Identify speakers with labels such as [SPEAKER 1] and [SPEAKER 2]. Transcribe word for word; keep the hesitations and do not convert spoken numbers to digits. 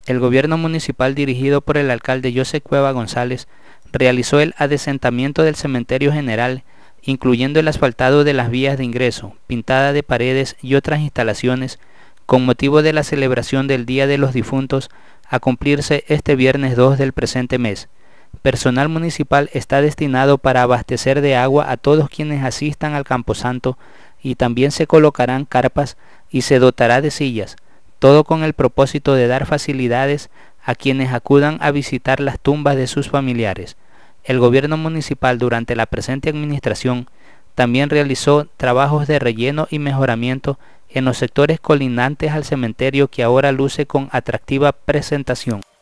[SPEAKER 1] El gobierno municipal dirigido por el alcalde José Cueva González realizó el adesentamiento del cementerio general, incluyendo el asfaltado de las vías de ingreso, pintada de paredes y otras instalaciones, con motivo de la celebración del Día de los Difuntos a cumplirse este viernes dos del presente mes. Personal municipal está destinado para abastecer de agua a todos quienes asistan al camposanto y también se colocarán carpas y se dotará de sillas, todo con el propósito de dar facilidades a quienes acudan a visitar las tumbas de sus familiares. El gobierno municipal durante la presente administración también realizó trabajos de relleno y mejoramiento en los sectores colindantes al cementerio que ahora luce con atractiva presentación.